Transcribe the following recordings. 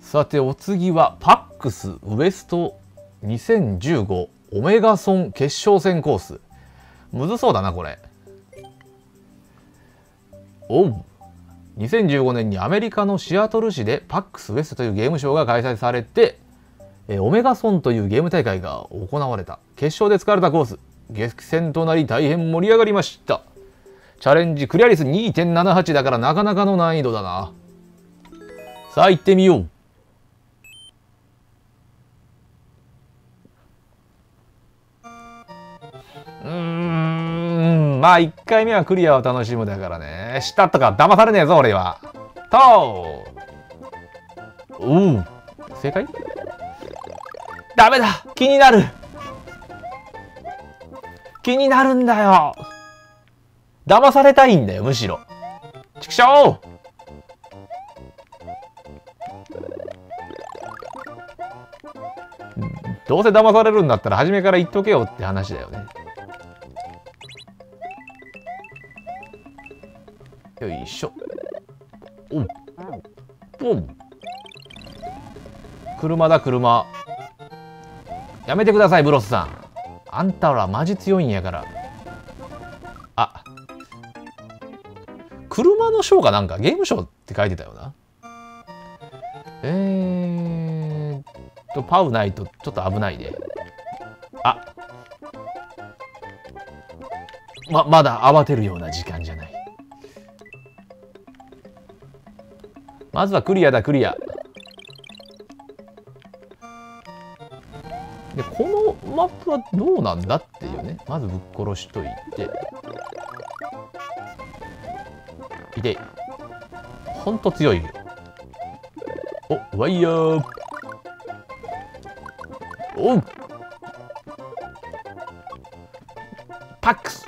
さてお次はパックスウエスト2015オメガソン決勝戦コース。むずそうだなこれ。おう、2015年にアメリカのシアトル市でパックスウエストというゲームショーが開催されて、オメガソンというゲーム大会が行われた。決勝で使われたコース、激戦となり大変盛り上がりました。チャレンジクリア率 2.78 だからなかなかの難易度だな。さあ行ってみよう。まあ1回目はクリアを楽しむだからね。したとか騙されねえぞ俺は。とおう、正解？ダメだ、気になる。気になるんだよ。騙されたいんだよ、むしろ。ちくしょう。どうせ騙されるんだったら初めから言っとけよって話だよね。よいしょ。おうおう、車だ車。やめてくださいブロスさん。あんたらマジ強いんやから。あ、車のショーかなんかゲームショーって書いてたよな。パウないとちょっと危ないで。あ、まだ慌てるような時間じゃない。まずはクリアだクリア。でこのマップはどうなんだっていうね。まずぶっ殺しといて。いて。ほんと強いよ。お、ワイヤー。おう。パックス。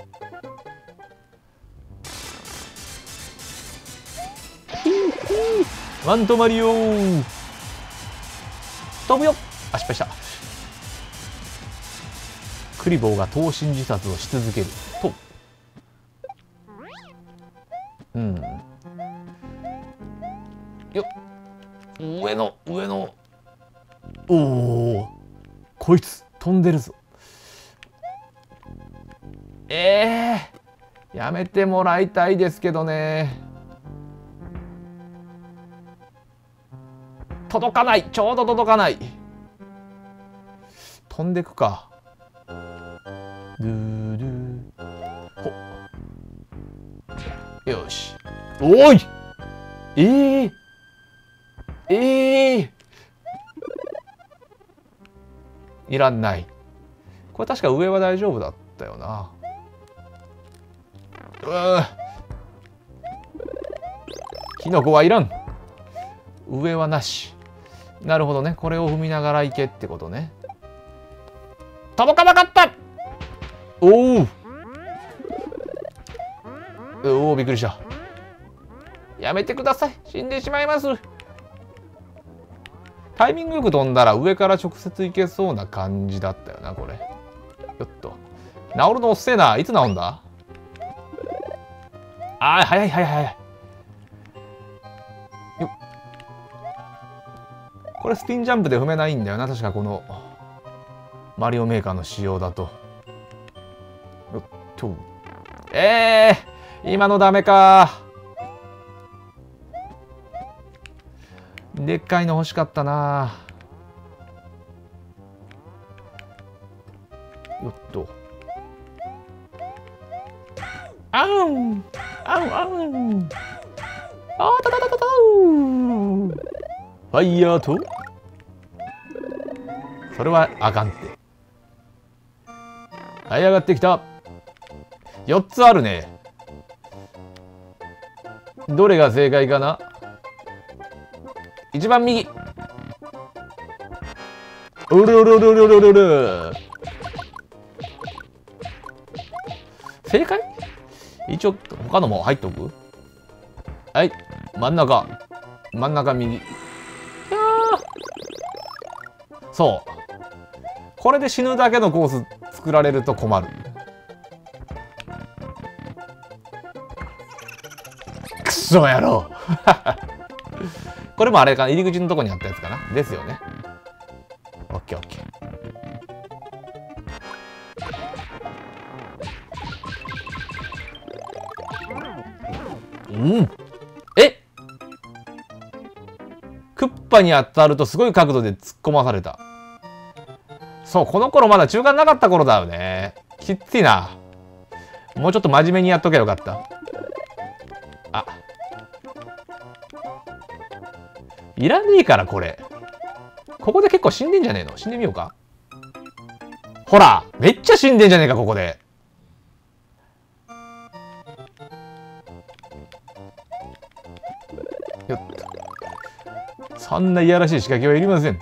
マントマリオー。飛ぶよ。あ、失敗した。クリボーが投身自殺をし続けると。よっ。上の。おお。こいつ飛んでるぞ。やめてもらいたいですけどね。届かない。ちょうど届かない。飛んでくか。ドゥドゥ。ほ。よし。おい。いらんない。これ確か上は大丈夫だったよな。キノコはいらん。上はなし。なるほどね。これを踏みながら行けってことね。届かなかった。おお、びっくりした。やめてください。死んでしまいます。タイミングよく飛んだら上から直接行けそうな感じだったよな、これ。よっと。治るの遅えな。いつ治んだ？早い。よっ。これスピンジャンプで踏めないんだよな。確かこのマリオメーカーの仕様だと。よっと。今のダメか。でっかいの欲しかったな。よっと。あんあん。たたファイヤーと。それはあかんって。はい、上がってきた。4つあるね。どれが正解かな。一番右。うる。正解？一応他のも入っておく。はい、真ん中右。そう、これで死ぬだけのコース作られると困る。クソ野郎これもあれかな、入り口のとこにあったやつかな。ですよね。オッケーオッケー。うん。え、クッパに当たるとすごい角度で突っ込まされた。そう、この頃まだ中間なかった頃だよね。きついな。もうちょっと真面目にやっとけばよかった。あ。いらねえから、これ。ここで結構死んでんじゃねえの？死んでみようか。ほら、めっちゃ死んでんじゃねえか、ここで。よっと。そんないやらしい仕掛けはいりません。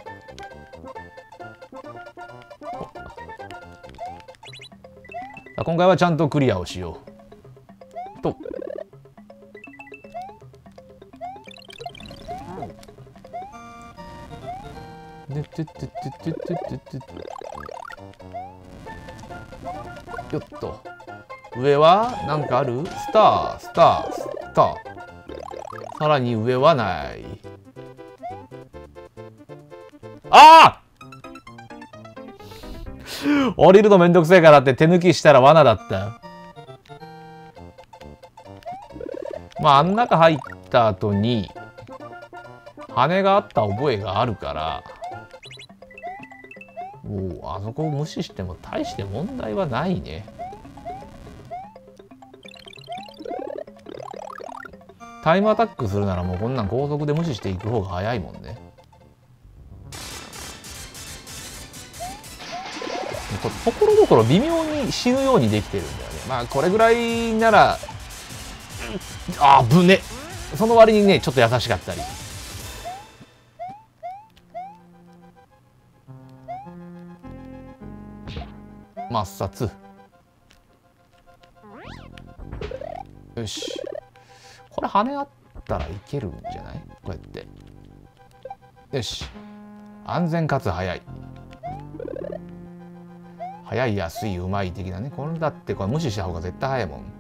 今回はちゃんとクリアをしよう。と。よっと。上はなんかある？スター、スター、スター。さらに上はない。ああ降りるのめんどくせえからって手抜きしたら罠だった。まあ、あん中入った後に、羽があった覚えがあるから、おお、あそこを無視しても大して問題はないね。タイムアタックするならもうこんなん高速で無視していく方が早いもんね。ところどころ微妙に死ぬようにできてるんだよね。まあこれぐらいなら、あぶね。その割にねちょっと優しかったり。抹殺。よし。これ羽あったらいけるんじゃない？こうやって。よし。安全かつ早い。早い、安い、うまい的なね。これだってこれ無視した方が絶対早いもん。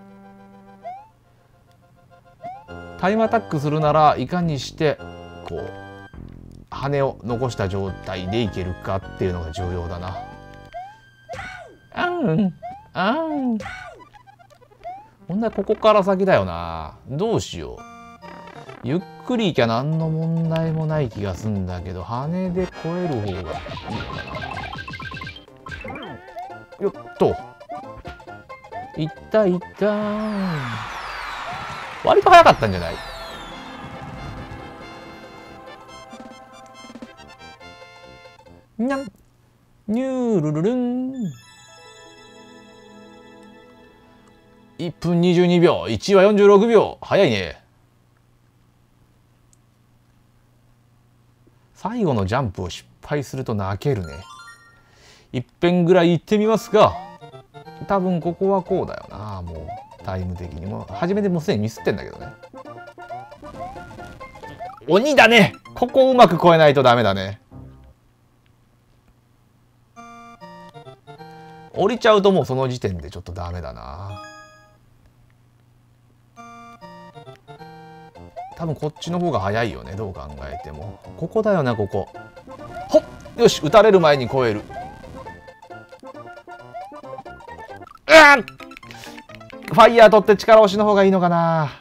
タイムアタックするならいかにしてこう羽を残した状態でいけるかっていうのが重要だな。問題ここから先だよな。どうしよう。ゆっくりいきゃ何の問題もない気がすんだけど、羽で越える方がいいのかな。よっと。いったいった。割と早かったんじゃない？にゃん。ニュールルルン。1分22秒。1は46秒。早いね。最後のジャンプを失敗すると泣けるね。一遍ぐらい行ってみますが、多分ここはこうだよな。もうタイム的にも初めでもうすでにミスってんだけどね。鬼だね。ここをうまく越えないとダメだね。降りちゃうともうその時点でちょっとダメだな。多分こっちの方が早いよね。どう考えてもここだよな。ここほっ、よし、撃たれる前に越える。ファイヤー取って力押しの方がいいのかな。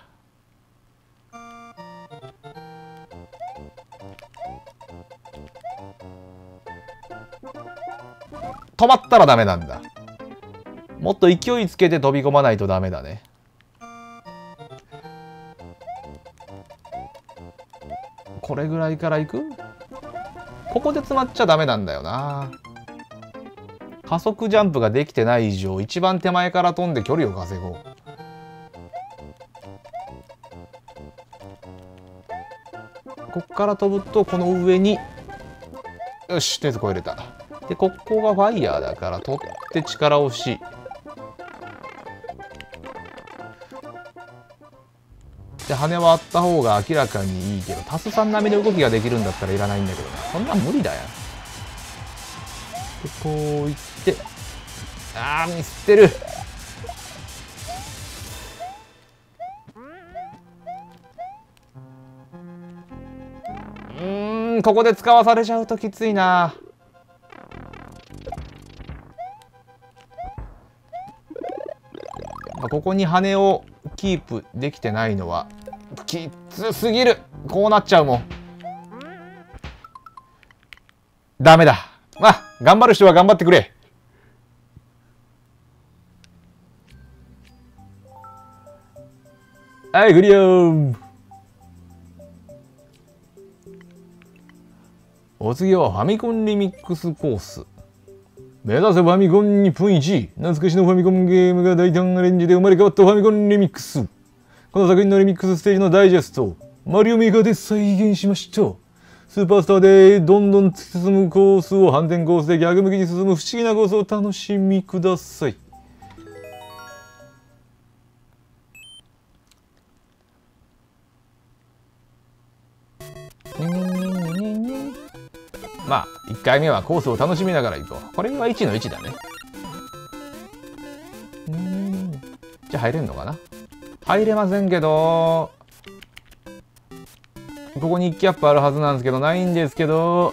止まったらダメなんだ。もっと勢いつけて飛び込まないとダメだね。これぐらいから行く？ここで詰まっちゃダメなんだよな。加速ジャンプができてない以上、一番手前から飛んで距離を稼ごう。こっから飛ぶとこの上に、よし、とりあえず越えれた。でここがファイヤーだから取って力押し。で羽はあった方が明らかにいいけど、タスさん並みの動きができるんだったらいらないんだけどな。そんなん無理だよ。でこういって、あーミスってる。 ここで使わされちゃうときついな。ここに羽をキープできてないのはきつすぎる。こうなっちゃうもん。ダメだ。まあ頑張る人は頑張ってくれ。はい、クリア。お次はファミコンリミックスコース。目指せファミコン日本一。懐かしのファミコンゲームが大胆アレンジで生まれ変わったファミコンリミックス。この作品のリミックスステージのダイジェスト、マリオメーカーで再現しました。スーパースターでどんどん突き進むコースを反転コースで逆向きに進む不思議なコースを楽しみください。まあ1回目はコースを楽しみながら行こう。これは1の1だね。じゃあ入れんのかな。入れませんけど、ここに1キャップあるはずなんですけど、ないんですけど、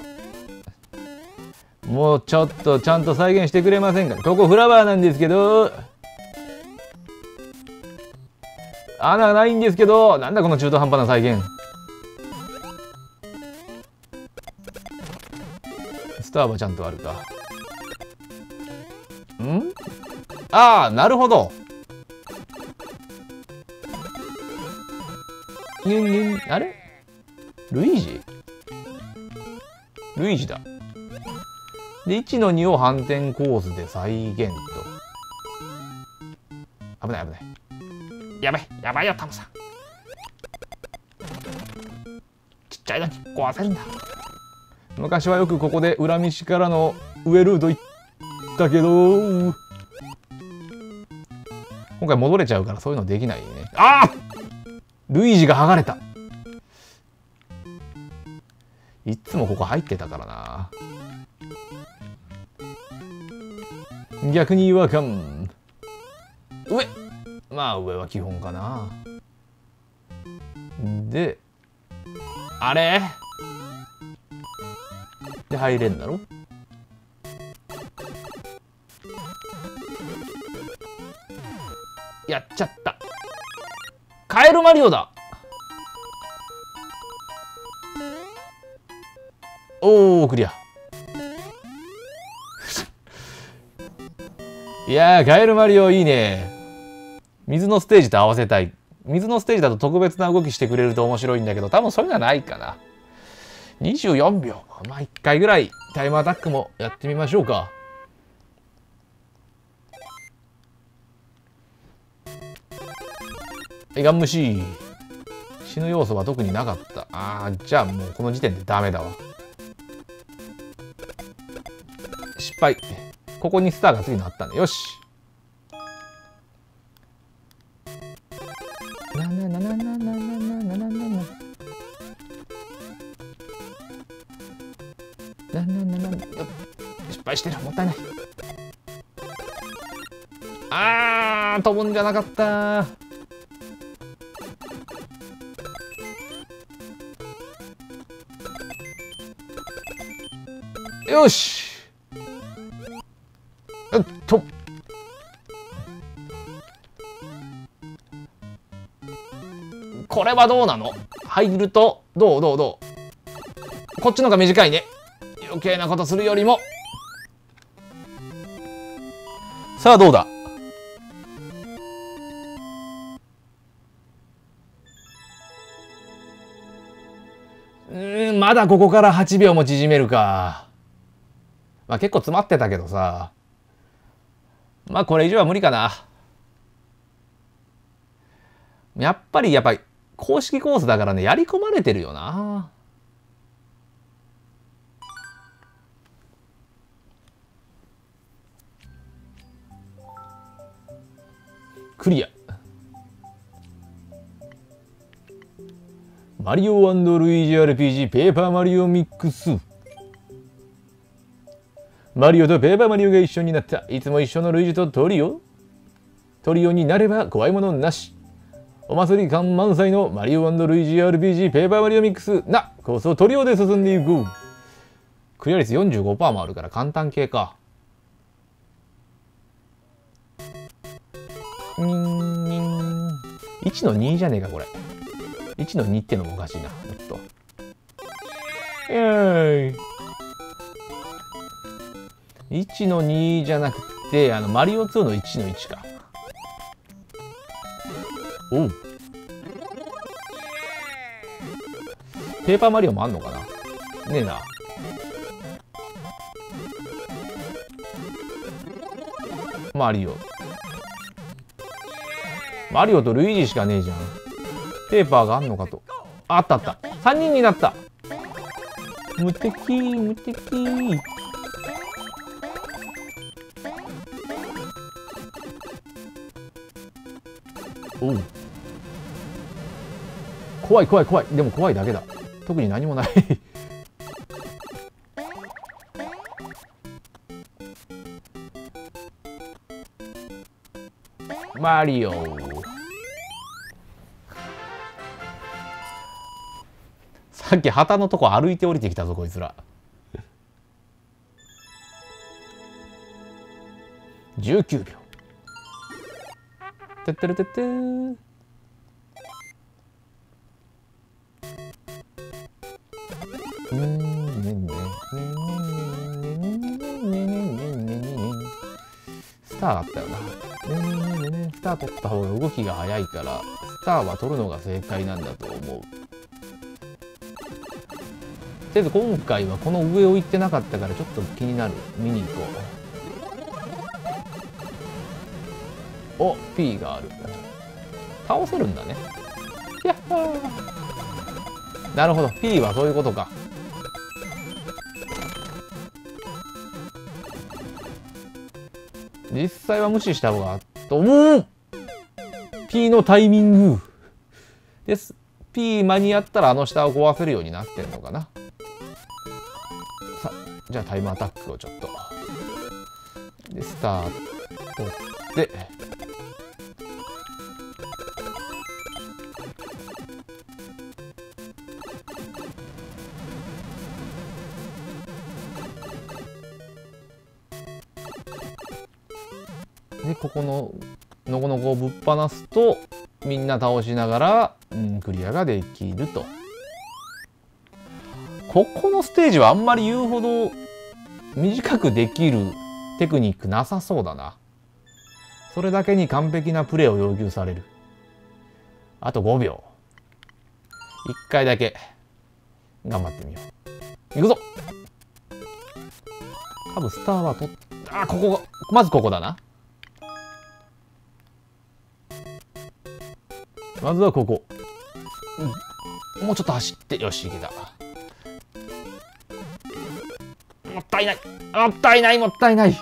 もうちょっとちゃんと再現してくれませんか。ここフラワーなんですけど、穴ないんですけど、なんだこの中途半端な再現。スターはちゃんとあるか。ん？ああ、なるほど。あれ？ルイージ？ルイージだ。で、1の2を反転コースで再現と。危ない危ない。やばいよ、タムさん。ちっちゃいのに壊せるんだ。昔はよくここで裏道からの上ルート行ったけど、今回戻れちゃうからそういうのできないね。ああ！ルイージが剥がれた。いっつもここ入ってたからな。逆に違和感。上！まあ上は基本かな。で、あれ？で入れんだろ。やっちゃった。カエルマリオだ。おお、クリア。いやー、カエルマリオいいね。水のステージと合わせたい。水のステージだと特別な動きしてくれると面白いんだけど、多分そういうのはないかな。24秒。まあ1回ぐらいタイムアタックもやってみましょうか。ガンムシ。死ぬ要素は特になかった。ああ、じゃあもうこの時点でダメだわ。失敗。ここにスターが次のあったね。よし。失敗してる。もったいない。あー、飛ぶんじゃなかった。よし。これはどうなの？入るとどうこっちのが短いね。余計なことするよりも。さあどうだ。まだここから8秒も縮めるか。まあ結構詰まってたけどさ。まあこれ以上は無理かな。やっぱり公式コースだからね、やり込まれてるよな。クリア。マリオ&ルイージ RPG ペーパーマリオミックス。マリオとペーパーマリオが一緒になった。いつも一緒のルイージとトリオになれば怖いものなし。 お祭り感満載のマリオ&ルイージ RPG ペーパーマリオミックスなコースをトリオで進んでいく。クリア率 45% もあるから簡単系か。1の2じゃねえかこれ。1の2ってのもおかしいな。もっと。イェーイ。1の2じゃなくて、マリオ2の1の1か。おう。ペーパーマリオもあんのかな。ねえな。マリオ。マリオとルイージしかねえじゃん。ペーパーがあんのかと。あったあった。3人になった。無敵無敵。おう。怖い怖い怖い。でも怖いだけだ。特に何もないマリオ。さっき旗のとこ歩いて降りてきたぞこいつら。19秒。てってるてってー。スターだったよな。スター取った方が動きが速いからスターは取るのが正解なんだと思う。とりあえず今回はこの上を行ってなかったからちょっと気になる。見に行こう。お、P がある。倒せるんだね。やっほー。なるほど、 P はそういうことか。実際は無視した方がと思う。 P のタイミングです。 P 間に合ったらあの下を壊せるようになってんのかな。さあじゃあタイムアタックをちょっとでスタートでここののこのこをぶっ放すとみんな倒しながら、クリアができると。ここのステージはあんまり言うほど短くできるテクニックなさそうだな。それだけに完璧なプレーを要求される。あと5秒。1回だけ頑張ってみよう。いくぞ。多分スターはとここがまずここだな。まずはここ、もうちょっと走って、よしいけた。もったいないもったいないもったいない。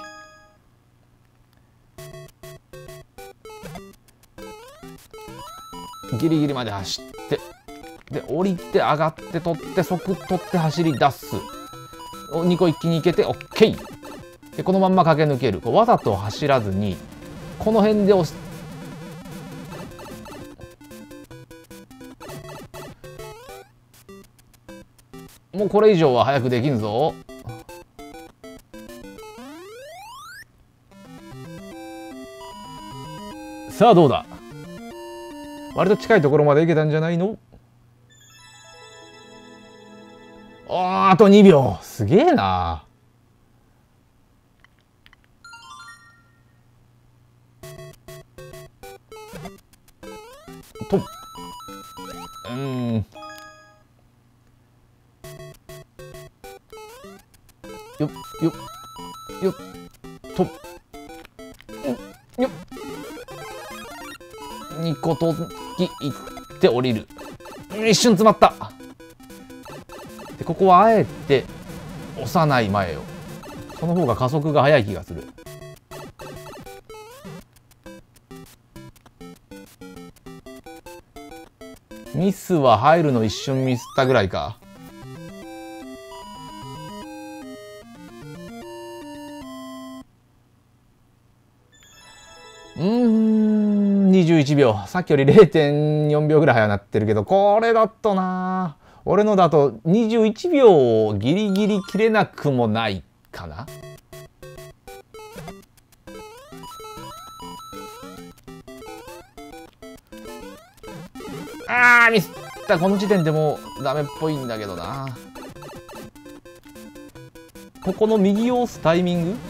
ギリギリまで走ってで降りて上がって取って即取って走り出す。2個一気にいけて OK でこのまんま駆け抜ける。わざと走らずにこの辺で押す。もうこれ以上は早くできんぞ。さあどうだ。割と近いところまで行けたんじゃないの。あと2秒。すげえな。とよっよっよっとよっ2個ときいって降りる。一瞬詰まった。でここはあえて押さない前よ。その方が加速が速い気がする。ミスは入るの一瞬ミスったぐらいか。 21秒。さっきより 0.4 秒ぐらい早くなってるけど、これだとな、俺のだと21秒をギリギリ切れなくもないかな。あー、ミスった。この時点でもうダメっぽいんだけどな。ここの右を押すタイミング、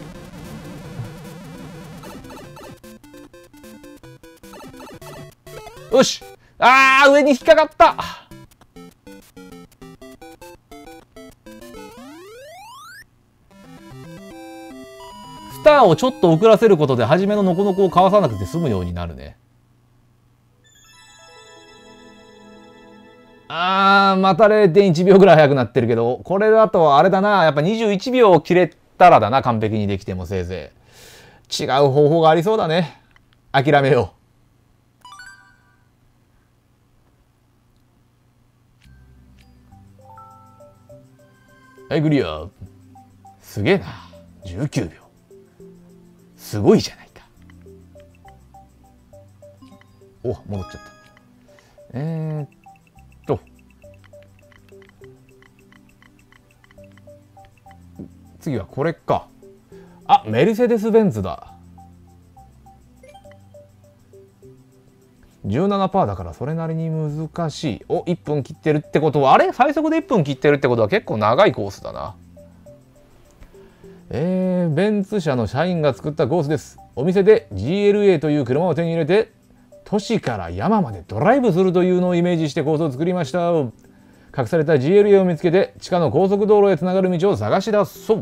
よし。あー、上に引っかかった。スターをちょっと遅らせることで初めのノコノコをかわさなくて済むようになるね。また 0.1 秒ぐらい早くなってるけど、これだとあれだな、やっぱ21秒切れたらだな、完璧にできてもせいぜい。違う方法がありそうだね。諦めよう。はい、クリア。すげえな。19秒。すごいじゃないか。お、戻っちゃった。次はこれか。あ、メルセデス・ベンツだ。17% だからそれなりに難しい。お、1分切ってるってことは、あれ最速で1分切ってるってことは結構長いコースだな。ベンツ社の社員が作ったコースです。お店で GLA という車を手に入れて、都市から山までドライブするというのをイメージしてコースを作りました。隠された GLA を見つけて地下の高速道路へつながる道を探し出そう。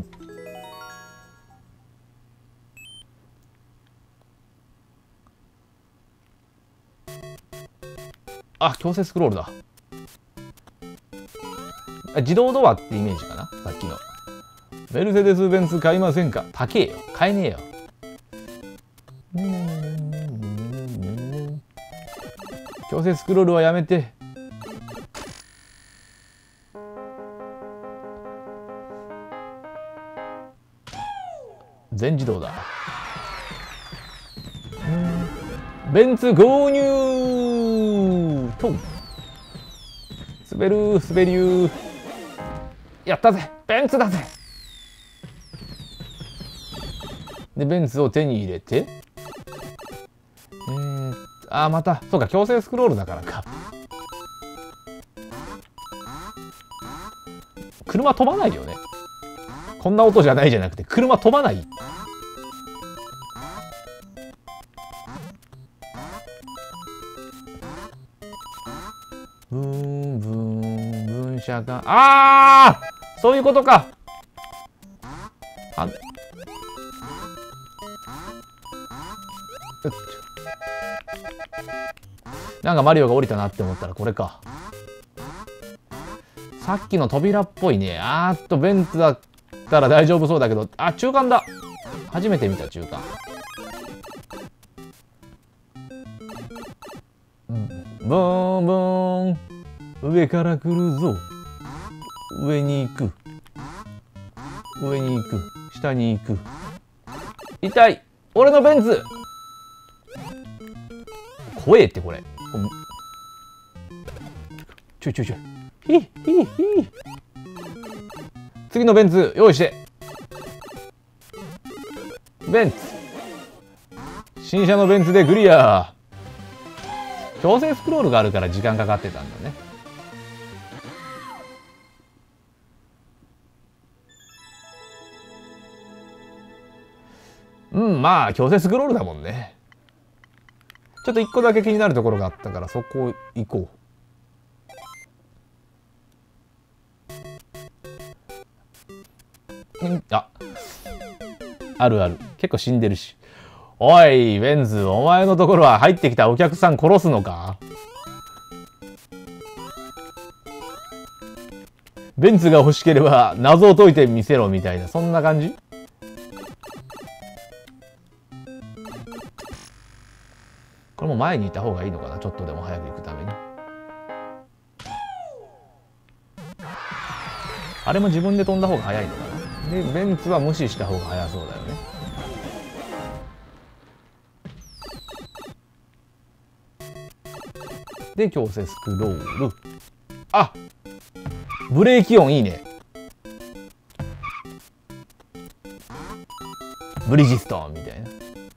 あ、強制スクロールだ。自動ドアってイメージかな、さっきの。メルセデス・ベンツ買いませんか。高えよ、買えねえよ。強制スクロールはやめて。全自動だ。ベンツ購入と滑る滑りゅう。やったぜ、ベンツだぜ。でベンツを手に入れて、またそうか、強制スクロールだからか。車飛ばないよね。こんな音じゃないじゃなくて車飛ばない。ブーンブーン分車が、そういうことか。なんかマリオが降りたなって思ったらこれか。さっきの扉っぽいね。ベンツだったら大丈夫そうだけど、中間だ。初めて見た中間。ブーンブーン、上から来るぞ。上に行く、上に行く、下に行く。痛い、俺のベンツ。怖えってこれ。ちょい。次のベンツ用意して。ベンツ、新車のベンツでクリア。強制スクロールがあるから時間かかってたんだね。まあ強制スクロールだもんね。ちょっと一個だけ気になるところがあったからそこ行こう。あるある。結構死んでるし。おいベンズ、お前のところは入ってきたお客さん殺すのか。ベンツが欲しければ謎を解いてみせろみたいな、そんな感じ。これも前にいた方がいいのかな、ちょっとでも早く行くために。あれも自分で飛んだ方が早いのかな。でベンツは無視した方が早そうだよね。 で強制スクロール。あ、ブレーキ音いいね。ブリヂストンみたいな。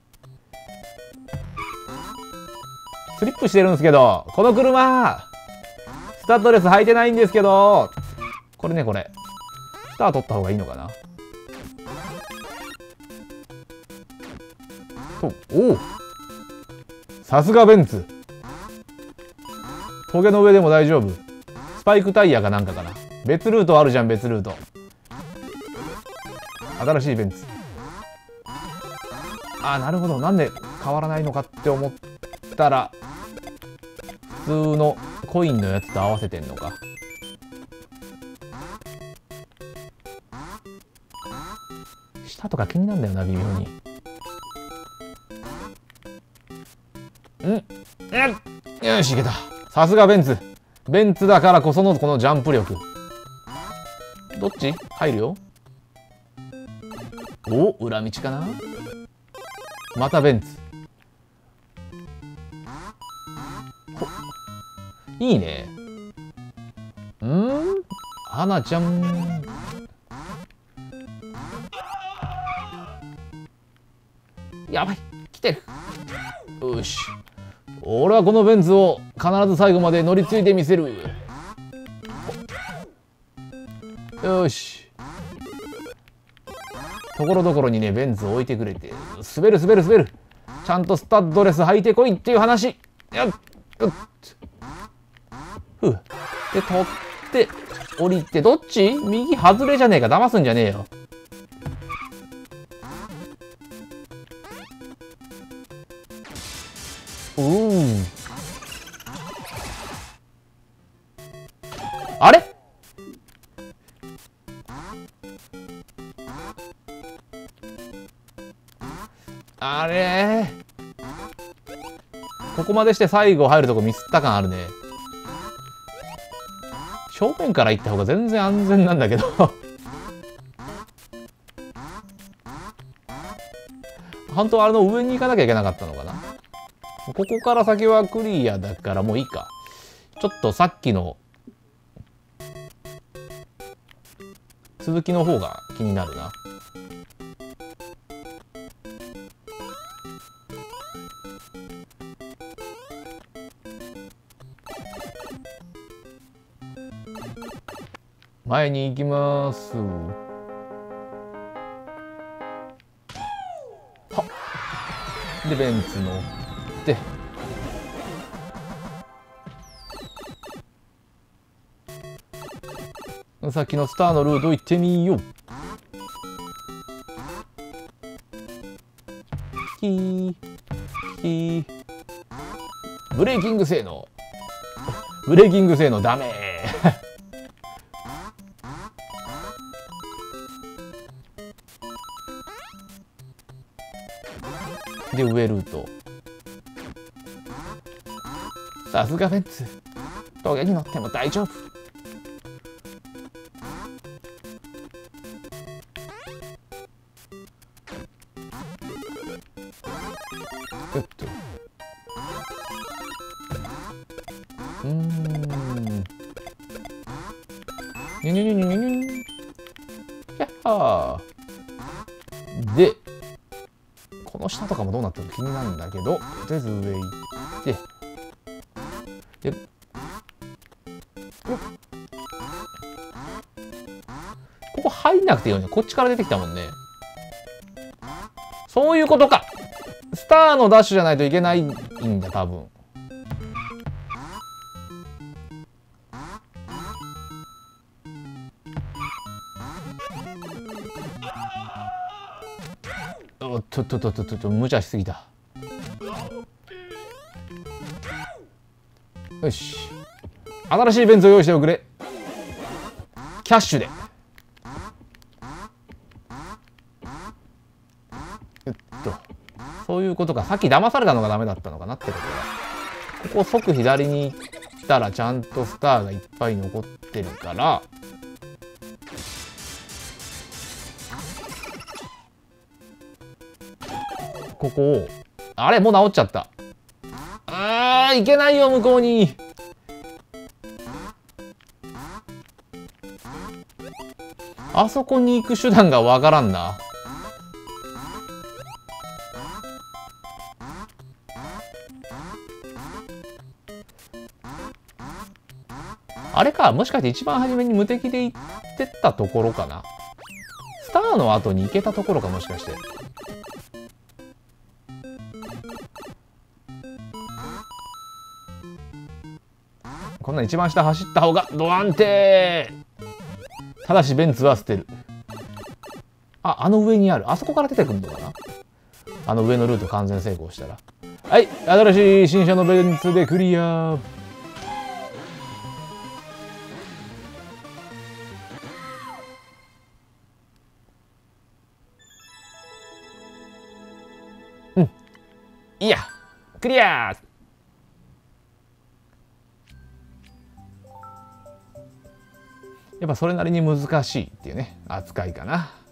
スリップしてるんですけど、この車スタッドレス履いてないんですけど、これね、これスター取った方がいいのかなと。おお、さすがベンツ。峠の上でも大丈夫。スパイクタイヤかなんかかな。別ルートあるじゃん、別ルート。新しいベンツ。あ、なるほど。なんで変わらないのかって思ったら、普通のコインのやつと合わせてんのか。下とか気になるんだよな、微妙に。よし、いけた。さすがベンツ。ベンツだからこそのこのジャンプ力。どっち入るよ。お、裏道かな。またベンツ。いいね。花ちゃん。やばい、来てる。よし。俺はこのベンツを必ず最後まで乗り継いでみせる。よし。ところどころにね、ベンツを置いてくれて、滑る滑る滑る。ちゃんとスタッドレス履いてこいっていう話。やっ、ふう。で、取って、降りて、どっち？右外れじゃねえか。騙すんじゃねえよ。あれ？あれここまでして最後入るとこミスった感あるね。正面から行った方が全然安全なんだけど本当はあの上に行かなきゃいけなかったのかな。ここから先はクリアだからもういいか。ちょっとさっきの続きの方が気になるな。前に行きます。はっ。で、ベンツ乗って。さっきのスターのルート行ってみよう。キー。キー。ブレーキング性能。ブレーキング性能ダメで、上ルート。さすがベンツ。峠に乗っても大丈夫。にゅにゅにゅにゅにゅにゅ。やっはー。で、この下とかもどうなってるの気になるんだけど、とりあえず上行って、で、ここ入んなくていいよね。こっちから出てきたもんね。そういうことか。スターのダッシュじゃないといけないんだ、多分。おっと、無茶しすぎた。よし。新しいベンツを用意しておくれ。キャッシュで。そういうことか。さっき騙されたのがダメだったのかなってことだ。ここ即左に行ったらちゃんとスターがいっぱい残ってるから、ここを、あれもう治っちゃった。いけないよ、向こうに。 あそこに行く手段がわからんな。あれか、もしかして一番初めに無敵で行ってったところかな。スターの後に行けたところか、もしかして。こんな一番下走った方がド安定。ただしベンツは捨てる。あの上にある。あそこから出てくるのかな。あの上のルート完全成功したら。はい、新しい新車のベンツでクリア。いいや、クリア。やっぱそれなりに難しいっていうね、扱いかな。